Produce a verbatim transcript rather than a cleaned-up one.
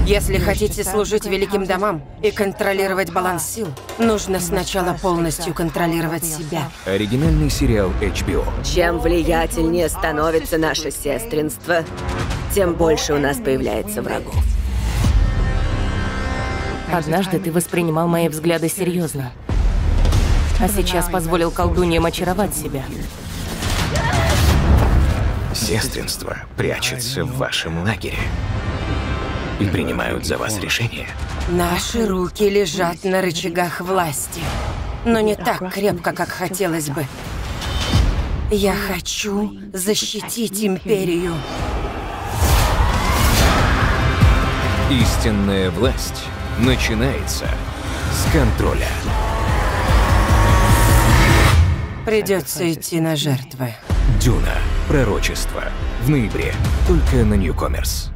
Если хотите служить великим домам и контролировать баланс сил, нужно сначала полностью контролировать себя. Оригинальный сериал эйч би о. Чем влиятельнее становится наше сестринство, тем больше у нас появляется врагов. Однажды ты воспринимал мои взгляды серьезно, а сейчас позволил колдуньям очаровать себя. Сестринство прячется в вашем лагере и принимают за вас решения. Наши руки лежат на рычагах власти, но не так крепко, как хотелось бы. Я хочу защитить империю. Истинная власть начинается с контроля. Придется идти на жертвы. Дюна. Пророчество. В ноябре. Только на Ньюкомерс.